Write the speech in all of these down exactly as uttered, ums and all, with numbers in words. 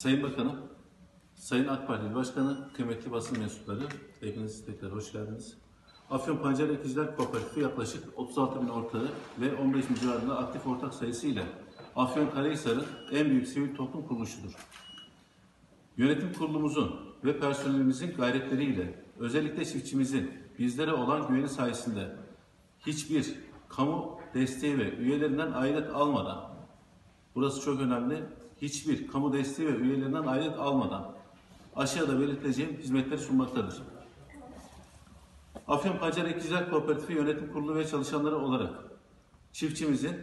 Sayın Bakanım, Sayın AK Parti Başkanı, kıymetli basın mensupları, hepiniz tekrar hoş geldiniz. Afyon Pancar Ekiciler Kooperatifi yaklaşık otuz altı bin ortağı ve on beş bin civarında aktif ortak sayısı ile Afyonkarahisar'ın en büyük sivil toplum kuruluşudur. Yönetim kurulumuzun ve personelimizin gayretleriyle, özellikle çiftçimizin bizlere olan güveni sayesinde hiçbir kamu desteği ve üyelerinden aidat almadan, burası çok önemli, hiçbir kamu desteği ve üyelerinden aidat almadan aşağıda belirteceğim hizmetleri sunmaktadır. Afyon Pancar Ekiciler Kooperatifi Yönetim Kurulu ve çalışanları olarak çiftçimizin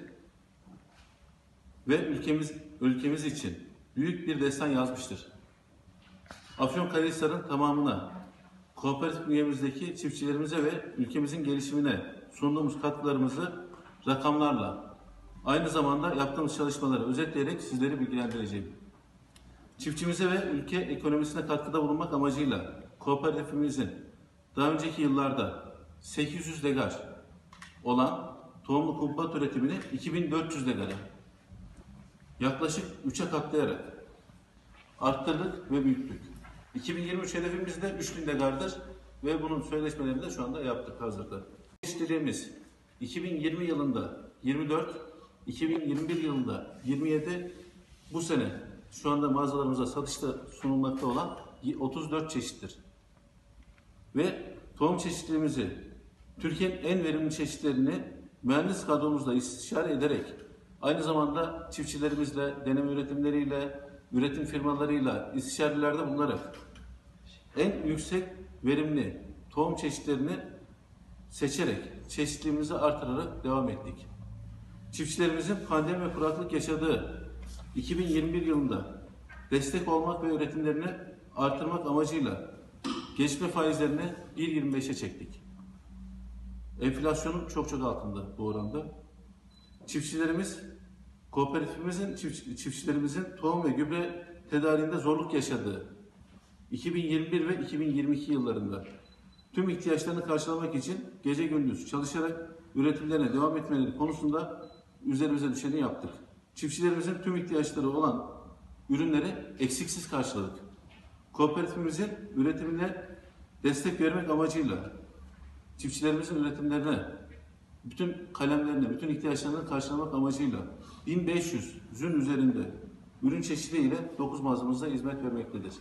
ve ülkemiz ülkemiz için büyük bir destan yazmıştır. Afyonkarahisar'ın tamamına, kooperatif üyemizdeki çiftçilerimize ve ülkemizin gelişimine sunduğumuz katkılarımızı rakamlarla, aynı zamanda yaptığımız çalışmaları özetleyerek sizleri bilgilendireceğim. Çiftçimize ve ülke ekonomisine katkıda bulunmak amacıyla kooperatifimizin daha önceki yıllarda sekiz yüz degar olan tohumlu kumbat üretimini iki bin dört yüz degara yaklaşık üçe katlayarak arttırdık ve büyüttük. iki bin yirmi üç hedefimiz de üç bin degardır ve bunun sözleşmelerini de şu anda yaptık hazırda. İstediğimiz iki bin yirmi yılında yirmi dört, iki bin yirmi bir yılında yirmi yedi, bu sene şu anda mağazalarımıza satışta sunulmakta olan otuz dört çeşittir. Ve tohum çeşitlerimizi Türkiye'nin en verimli çeşitlerini mühendis kadromuzla istişare ederek, aynı zamanda çiftçilerimizle, deneme üretimleriyle, üretim firmalarıyla istişarelerde bulunarak en yüksek verimli tohum çeşitlerini seçerek, çeşitliliğimizi artırarak devam ettik. Çiftçilerimizin pandemi ve kuraklık yaşadığı iki bin yirmi bir yılında destek olmak ve üretimlerini artırmak amacıyla geçme faizlerini bir virgül yirmi beşe çektik. Enflasyonun çok çok altında bu oranda. Çiftçilerimiz, kooperatifimizin, çiftçilerimizin tohum ve gübre tedariğinde zorluk yaşadığı iki bin yirmi bir ve iki bin yirmi iki yıllarında tüm ihtiyaçlarını karşılamak için gece gündüz çalışarak üretimlerine devam etmeleri konusunda üzerimize düşeni yaptık. Çiftçilerimizin tüm ihtiyaçları olan ürünleri eksiksiz karşıladık. Kooperatifimizin üretimine destek vermek amacıyla çiftçilerimizin üretimlerine, bütün kalemlerine, bütün ihtiyaçlarını karşılamak amacıyla bin beş yüzün üzerinde ürün çeşidiyle dokuz mağazamızda hizmet vermektedir.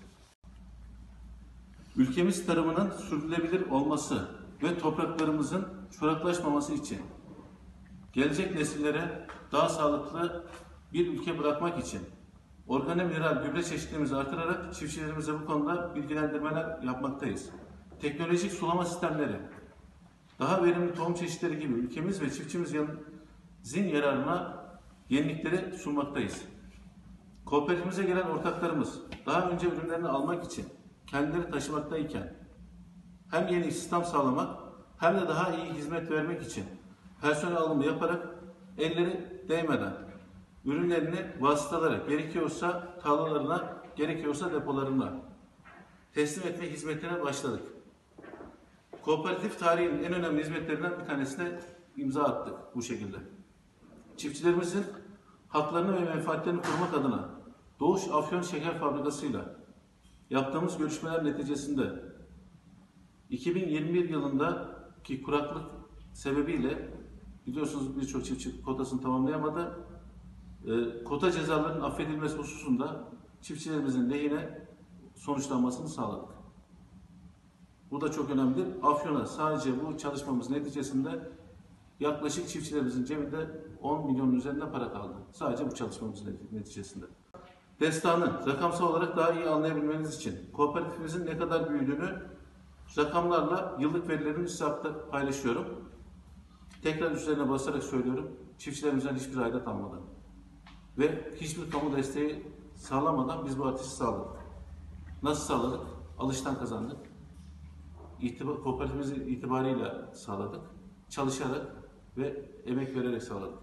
Ülkemiz tarımının sürdürülebilir olması ve topraklarımızın çoraklaşmaması için, gelecek nesillere daha sağlıklı bir ülke bırakmak için organik mineral gübre çeşitliliğimizi artırarak çiftçilerimize bu konuda bilgilendirmeler yapmaktayız. Teknolojik sulama sistemleri, daha verimli tohum çeşitleri gibi ülkemiz ve çiftçimizin yararına yenilikleri sunmaktayız. Kooperatifimize gelen ortaklarımız daha önce ürünlerini almak için kendileri taşımaktayken hem yeni istihdam sağlamak hem de daha iyi hizmet vermek için personel alımı yaparak elleri değmeden ürünlerini vasıtalara, gerekiyorsa tarlalarına, gerekiyorsa depolarına teslim etme hizmetine başladık. Kooperatif tarihinin en önemli hizmetlerinden bir tanesine imza attık bu şekilde. Çiftçilerimizin haklarını ve menfaatlerini korumak adına Doğuş Afyon Şeker Fabrikası'yla yaptığımız görüşmeler neticesinde iki bin yirmi bir yılındaki kuraklık sebebiyle biliyorsunuz birçok çiftçi kotasını tamamlayamadı. E, kota cezalarının affedilmesi hususunda çiftçilerimizin lehine sonuçlanmasını sağladık. Bu da çok önemlidir. Afyon'a sadece bu çalışmamız neticesinde yaklaşık çiftçilerimizin cebinde on milyonun üzerinde para kaldı. Sadece bu çalışmamız neticesinde. Destanı rakamsal olarak daha iyi anlayabilmeniz için kooperatifimizin ne kadar büyüdüğünü rakamlarla yıllık verilerini size paylaşıyorum. Tekrar üzerine basarak söylüyorum. Çiftçilerimizden hiçbir aidat almadan ve hiçbir kamu desteği sağlamadan biz bu artışı sağladık. Nasıl sağladık? Alıştan kazandık. İtibar, kooperatifimiz itibarıyla sağladık. Çalışarak ve emek vererek sağladık.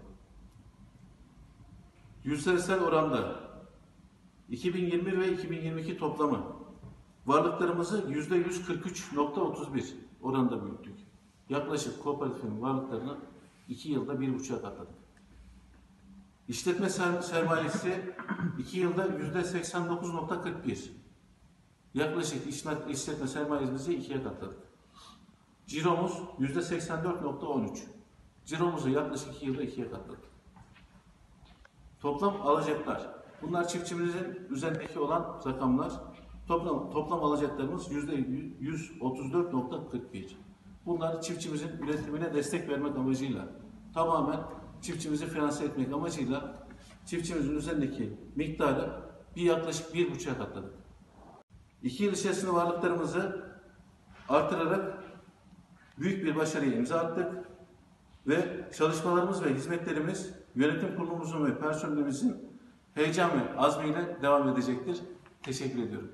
Yüzdesel oranda iki bin yirmi bir ve iki bin yirmi iki toplamı varlıklarımızı yüzde yüz kırk üç nokta otuz bir oranında büyüttük. Yaklaşık kooperatifin varlıklarını iki yılda bir buçuğa katladık. İşletme ser sermayesi iki yılda yüzde seksen dokuz nokta kırk bir. Yaklaşık işletme sermayemizi ikiye katladık. Ciromuz yüzde seksen dört nokta on üç. Ciromuzu yaklaşık iki yılda ikiye katladık. Toplam alacaklar. Bunlar çiftçimizin üzerindeki olan rakamlar. Toplam, toplam alacaklarımız yüzde yüz otuz dört nokta kırk bir. Bunlar çiftçimizin üretimine destek vermek amacıyla, tamamen çiftçimizi finanse etmek amacıyla çiftçimizin üzerindeki miktarı bir yaklaşık bir buçuğa katladık. İki yıl içerisinde varlıklarımızı artırarak büyük bir başarıya imza attık ve çalışmalarımız ve hizmetlerimiz yönetim kurulumuzun ve personelimizin heyecan ve azmiyle devam edecektir. Teşekkür ediyorum.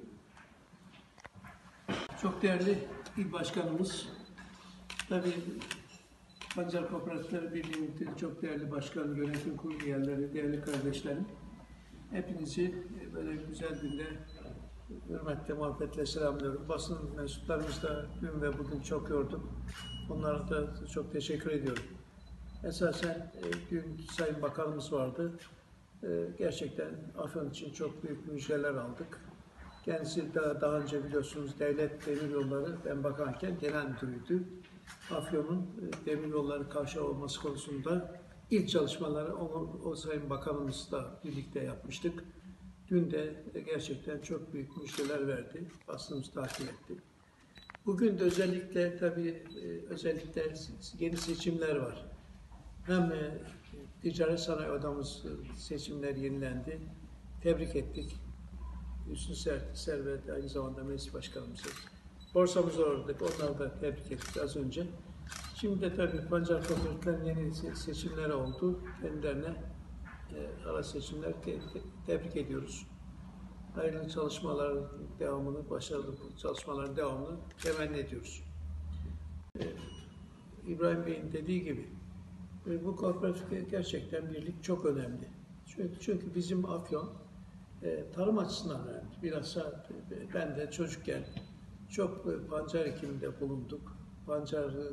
Çok değerli İl Başkanımız, tabii Pancar Kooperatifleri Birliği'nin çok değerli başkan, yönetim kurulu üyeleri, değerli kardeşlerim, hepinizi böyle güzel günde hürmetle, muhabbetle selamlıyorum. Basın mensuplarımız da dün ve bugün çok yorduk. Onlara da çok teşekkür ediyorum. Esasen dün Sayın Bakanımız vardı. Gerçekten Afyon için çok büyük müjdeler aldık. Kendisi daha, daha önce biliyorsunuz Devlet Demiryolları, ben bakanken genel müdürüydü. Afyon'un demiryolları kavşağı olması konusunda ilk çalışmaları o, o Sayın Bakanımızla birlikte yapmıştık. Dün de gerçekten çok büyük müjdeler verdi, basınımız takip etti. Bugün de özellikle tabii özellikle yeni seçimler var. Hem Ticaret Sanayi Odamız seçimler yenilendi, tebrik ettik. Hüsnü Servet, aynı zamanda meclis başkanımızı. Borsamızı uğradık, onları da tebrik ettik az önce. Şimdi de tabii Pancar Kooperatifler'in yeni seçimleri oldu. Kendilerine e, ara seçimler te te tebrik ediyoruz. Hayırlı çalışmaların devamını, başarılı çalışmaların devamını temenni ediyoruz. E, İbrahim Bey'in dediği gibi e, bu kooperatif gerçekten birlik çok önemli. Çünkü, çünkü bizim Afyon e, tarım açısından önemli. Bilhassa e, ben de çocukken çok e, pancar ekiminde bulunduk. Pancar e,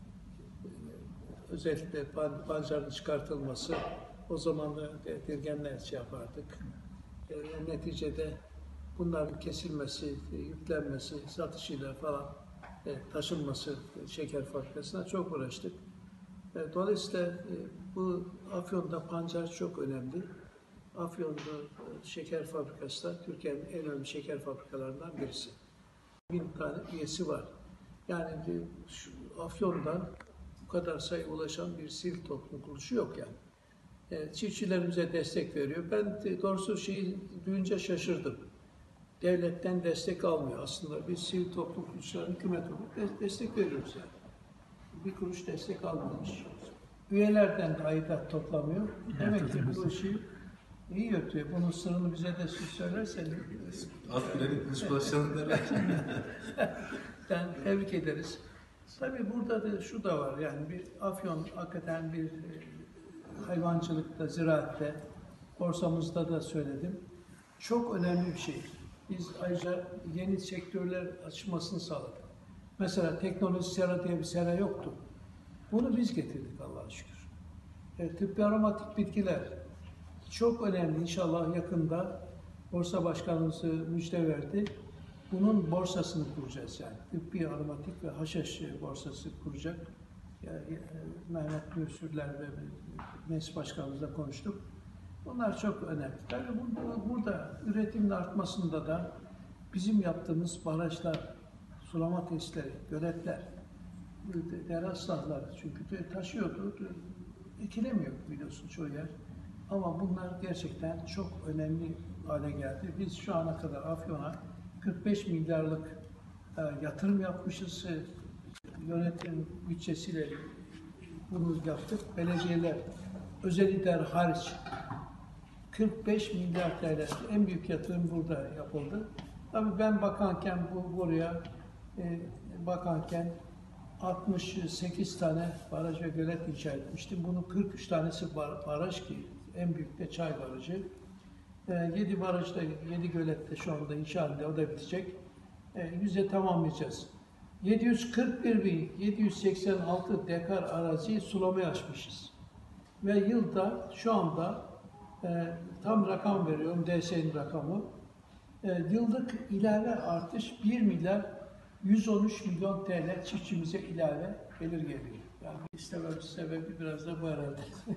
özellikle pan, pancarın çıkartılması, o zaman da dirgenler şey yapardık. E, neticede bunların kesilmesi, e, yüklenmesi, satışıyla falan e, taşınması e, şeker fabrikasına çok uğraştık. E, dolayısıyla e, bu Afyon'da pancar çok önemli. Afyon'da e, şeker fabrikası da Türkiye'nin en önemli şeker fabrikalarından birisi. Bin tane üyesi var. Yani e, şu, Afyon'dan bu kadar sayı ulaşan bir sivil toplum kuruluşu yok yani. E, çiftçilerimize destek veriyor. Ben de, doğrusu şeyi duyunca şaşırdım. Devletten destek almıyor. Aslında biz sivil toplum kuruluşlarına hükümet olarak destek veriyoruz yani. Bir kuruş destek almamış. Üyelerden de aidat toplamıyor. Demek ki bu işi iyi yürütüyor. Bunun sırrını bize de söylersen. Alt bilenin kılıç başlarında. Yani tebrik ederiz. Tabii burada da şu da var, yani bir Afyon hakikaten bir hayvancılıkta, ziraatte, borsamızda da söyledim. Çok önemli bir şey. Biz ayrıca yeni sektörler açılmasını sağladık. Mesela teknoloji sera diye bir sera yoktu. Bunu biz getirdik Allah'a şükür. E, tıbbi aromatik bitkiler çok önemli. İnşallah yakında borsa başkanımız müjde verdi. Bunun borsasını kuracağız yani. Tıbbi aromatik ve haşhaş borsası kuracak. Yani, e, Mehmet Mürsürler ve meclis başkanımızla konuştuk. Bunlar çok önemli. Tabii burada, burada üretimin artmasında da bizim yaptığımız barajlar, sulama tesisleri, göletler, dere ıslahları çünkü taşıyordu, ekilemiyor biliyorsun çoğu yer. Ama bunlar gerçekten çok önemli hale geldi. Biz şu ana kadar Afyon'a kırk beş milyarlık e, yatırım yapmışız. E, yönetim bütçesiyle bunu yaptık. Belediyeler, özel idare hariç kırk beş milyar T L en büyük yatırım burada yapıldı. Tabii ben bakanken bu buraya e, bakanken altmış sekiz tane baraj ve gölet inşa etmiştim. Bunun kırk üç tanesi baraj ki en büyük de Çay Barajı. E, yedi barajda, yedi gölette şu anda inşa halinde, o da bitecek. E, yüze tamamlayacağız. yedi yüz kırk bir bin yedi yüz seksen altı dekar araziyi sulamaya açmışız. Ve yılda şu anda E, tam rakam veriyorum, D S E'nin rakamı. E, yıllık ilave artış bir milyar yüz on üç milyon T L çiftçimize ilave gelir geliyor. Yani istemem sebebi biraz da bu herhalde.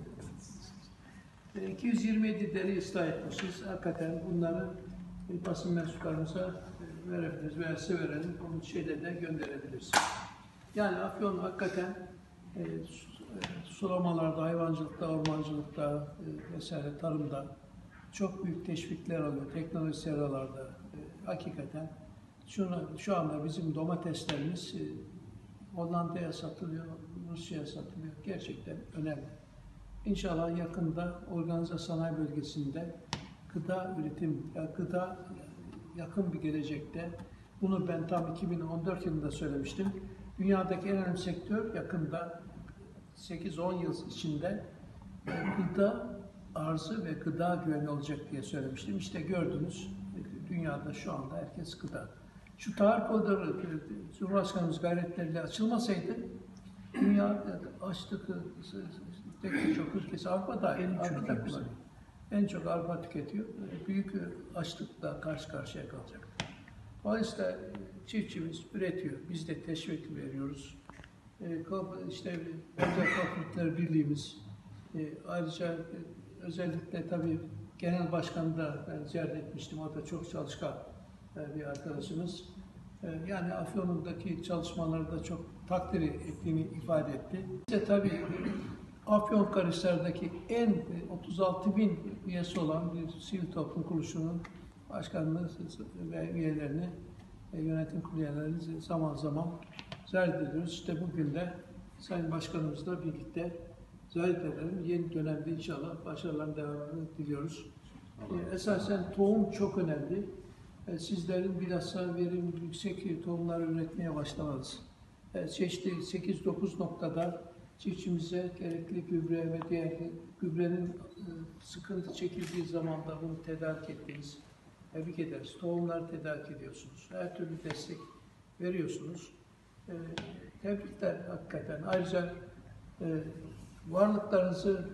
E, iki yüz yirmi yedi deri ıslah etmişiz. Hakikaten bunları e, basın mensuplarımıza e, verebiliriz veya size verelim. Onun şeyle de gönderebiliriz. Yani Afyon hakikaten e, su- e, sulamalarda, hayvancılıkta, ormancılıkta e, vesaire tarımda çok büyük teşvikler alıyor. Teknoloji seralarda e, hakikaten şuna, şu anda bizim domateslerimiz e, Hollanda'ya satılıyor, Rusya'ya satılıyor. Gerçekten önemli. İnşallah yakında organize sanayi bölgesinde gıda üretim, ya gıda yakın bir gelecekte, bunu ben tam iki bin on dört yılında söylemiştim. Dünyadaki en önemli sektör yakında sekiz on yıl içinde e, gıda arzı ve gıda güveni olacak diye söylemiştim. İşte gördünüz, dünyada şu anda herkes gıda. Şu tahıl koridoru Cumhurbaşkanımız gayretleriyle açılmasaydı dünya açlık tek çok ülkesi Avrupa da en çok kullanıyor. En çok arpa tüketiyor. Büyük açlıkla karşı karşıya kalacak. Dolayısıyla çiftçimiz üretiyor. Biz de teşvik veriyoruz. E, işte Özel Kooperatifler Birliğimiz e, ayrıca e, özellikle tabii genel başkanı da ben ziyaret etmiştim. O da çok çalışkan e, bir arkadaşımız. E, yani Afyon'undaki çalışmaları da çok takdir ettiğini ifade etti. İşte tabii Afyonkarahisar'daki en e, otuz altı bin üyesi olan bir sivil toplum kuruluşunun başkanlığı ve üyelerini, e, yönetim kurulu üyelerini zaman zaman ziyaret ediyoruz. İşte bugün de Sayın Başkanımızla birlikte ziyaret edelim. Yeni dönemde inşallah başarıların devamını diliyoruz. E, esasen tohum çok önemli. E, sizlerin bilhassa verim yüksek tohumları üretmeye başlamanız. E, çeşitli sekiz dokuz noktada çiftçimize gerekli gübre ve diğer gübrenin e, sıkıntı çekildiği zaman da bunu tedarik ettiğiniz, tebrik ederiz. Tohumları tedarik ediyorsunuz. Her türlü destek veriyorsunuz. E, tebrikler hakikaten. Ayrıca e, varlıklarınızı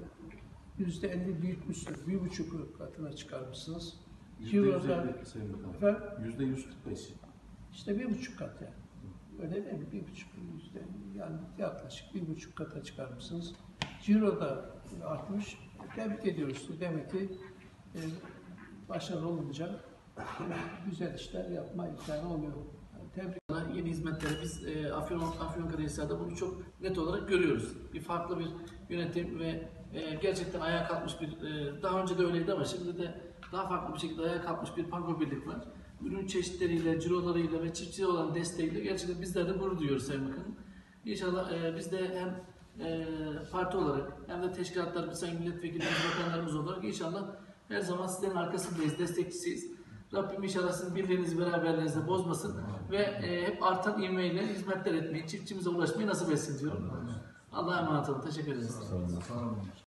yüzde elli büyütmüşsünüz. Bir buçuk katına çıkarmışsınız. Yüzde yüz elli Sayın Bakanım. Yüzde yüz kırk beş. İşte bir buçuk kat yani. Öyle değil mi? Bir buçuk yüzde, yani yaklaşık bir buçuk kata çıkarmışsınız. Ciro da artmış. Tebrik ediyoruz. Demek ki e, başarılı olunca e, güzel işler yapma imkanı oluyor. Yani tebrik. Yeni hizmetleri biz e, Afyon Afyonkarahisar'da bunu çok net olarak görüyoruz. Bir farklı bir yönetim ve e, gerçekten ayağa kalkmış bir e, daha önce de öyleydi ama şimdi de daha farklı bir şekilde ayağa kalkmış bir panko birlik var. Ürün çeşitleriyle, cirolarıyla ve çiftçiye olan desteğiyle gerçekten bizler de gurur duyuyoruz Sayın Bakanım. İnşallah e, biz de hem e, parti olarak hem de teşkilatlarımız, sayın milletvekilimiz, bakanlarımız olarak inşallah her zaman sizlerin arkasındayız, destekçisiyiz. Rabbim inşallah sizin birliğinizi, beraberliğinizi bozmasın ve e, hep artan ivmeyle hizmetler etmeyi, çiftçimize ulaşmayı nasip etsin diyorum. Allah'a emanet olun. Teşekkür ederiz. Sağ olun.